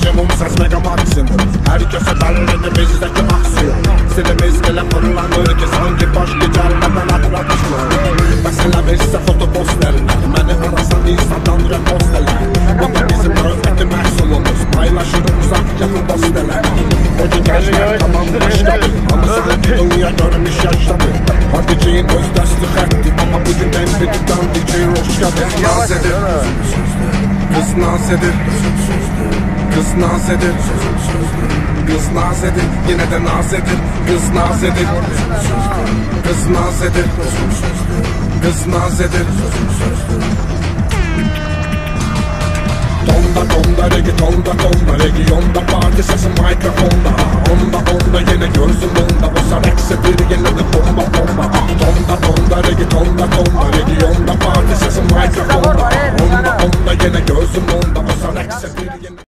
minimum ses mega maksimum. Herkese belli bizdeki aksiyon. Silimiz gele fırlanır ki sanki baş geçermeden atlatışlar. Mesela bizse foto posterler, beni arasan Instagram reposteler. Baba bizim örfeti məhsulumuz, paylaşırım uzak yakın posteler. O gün gençler tamam başladı, ama sanki dünya görmüş yaşadı. Hardiciyin öz dəsti xətti, ama bugün ben bir tutan DJ Roşkadır. Naz edir, kız naz edir, kız naz edir, kız naz edir, yine de naz edir, kız naz edir, kız naz edir, kız naz edir. Tonda reggaetonda regionda parti sesi mikrofonda. Onda yine gözüm onda, o sarekse bir yine de bomba. Tonda reggaetonda regionda parti sesi mikrofonda. Onda yine gözüm onda, o sarekse bir yine